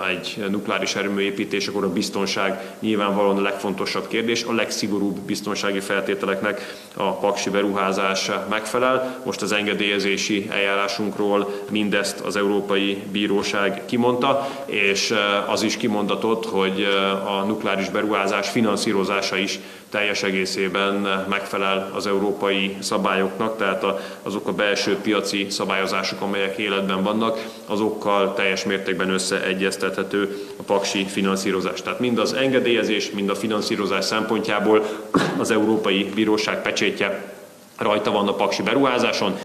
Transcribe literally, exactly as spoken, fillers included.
egy nukleáris erőmű építésekor a biztonság nyilvánvalóan a legfontosabb kérdés. A legszigorúbb biztonsági feltételeknek a paksi beruházás megfelel. Most az engedélyezési eljárásunkról mindezt az Európai Bíróság kimondta, és az is kimondatott, hogy a nukleáris beruházás finanszírozása is teljes egészében megfelel az európai szabályoknak, tehát azok a belső piaci szabályozások, amelyek életben vannak, azokkal teljes mértékben összeegyeztethető a paksi finanszírozás. Tehát mind az engedélyezés, mind a finanszírozás szempontjából az Európai Bíróság pecsétje rajta van a paksi beruházáson.